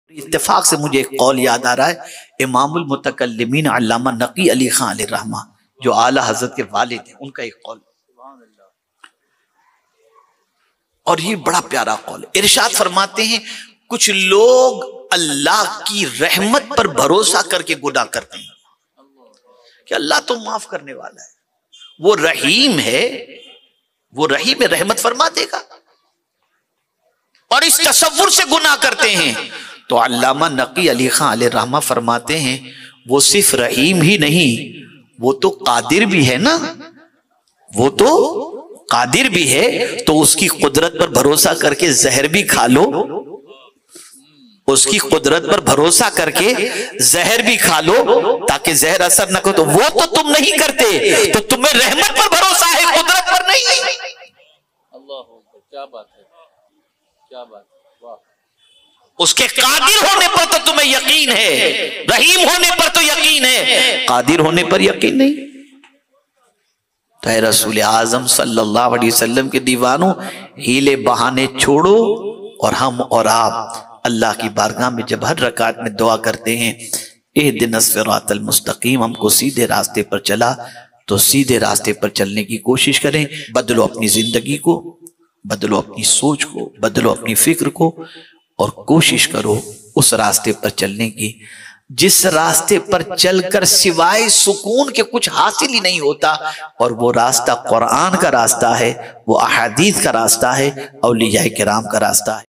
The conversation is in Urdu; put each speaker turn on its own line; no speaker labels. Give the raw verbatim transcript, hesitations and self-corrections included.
اتفاق سے مجھے ایک قول یاد آ رہا ہے، امام المتکلمین علامہ نقی علی خان علیہ الرحمہ جو اعلیٰ حضرت کے والد ہیں، ان کا ایک قول، اور یہ بڑا پیارا قول ہے۔ ارشاد فرماتے ہیں کچھ لوگ اللہ کی رحمت پر بھروسہ کر کے گناہ کرتے ہیں کہ اللہ تو معاف کرنے والا ہے، وہ رحیم ہے، وہ رحیم ہے، رحمت فرما دے گا، اور اس تصور سے گناہ کرتے ہیں۔ تو علامہ نقی علی خان علیہ الرحمہ فرماتے ہیں وہ صرف رحیم ہی نہیں، وہ تو قادر بھی ہے نا، وہ تو قادر بھی ہے، تو اس کی قدرت پر بھروسہ کر کے زہر بھی کھا لو، اس کی قدرت پر بھروسہ کر کے زہر بھی کھا لو تاکہ زہر اثر نہ کرے، تو وہ تو تم نہیں کرتے، تو تمہیں رحمت پر بھروسہ ہے، قدرت پر نہیں۔
اللہ کیا بات ہے، کیا بات ہے، واہ۔
اس کے قادر ہونے پر تو تمہیں یقین ہے، رحیم ہونے پر تو یقین ہے، قادر ہونے پر یقین نہیں۔ تو اے رسول اعظم صلی اللہ علیہ وسلم کے دیوانوں، ہیلے بہانے چھوڑو، اور ہم اور آپ اللہ کی بارگاہ میں جب ہر رکعت میں دعا کرتے ہیں اہدنا الصراط المستقیم، ہم کو سیدھے راستے پر چلا، تو سیدھے راستے پر چلنے کی کوشش کریں۔ بدلو اپنی زندگی کو، بدلو اپنی سوچ کو، بدلو اپنی فکر کو، اور کوشش کرو اس راستے پر چلنے کی جس راستے پر چل کر سوائے سکون کے کچھ حاصل ہی نہیں ہوتا، اور وہ راستہ قرآن کا راستہ ہے، وہ احادیث کا راستہ ہے، اولیاء کرام کا راستہ ہے۔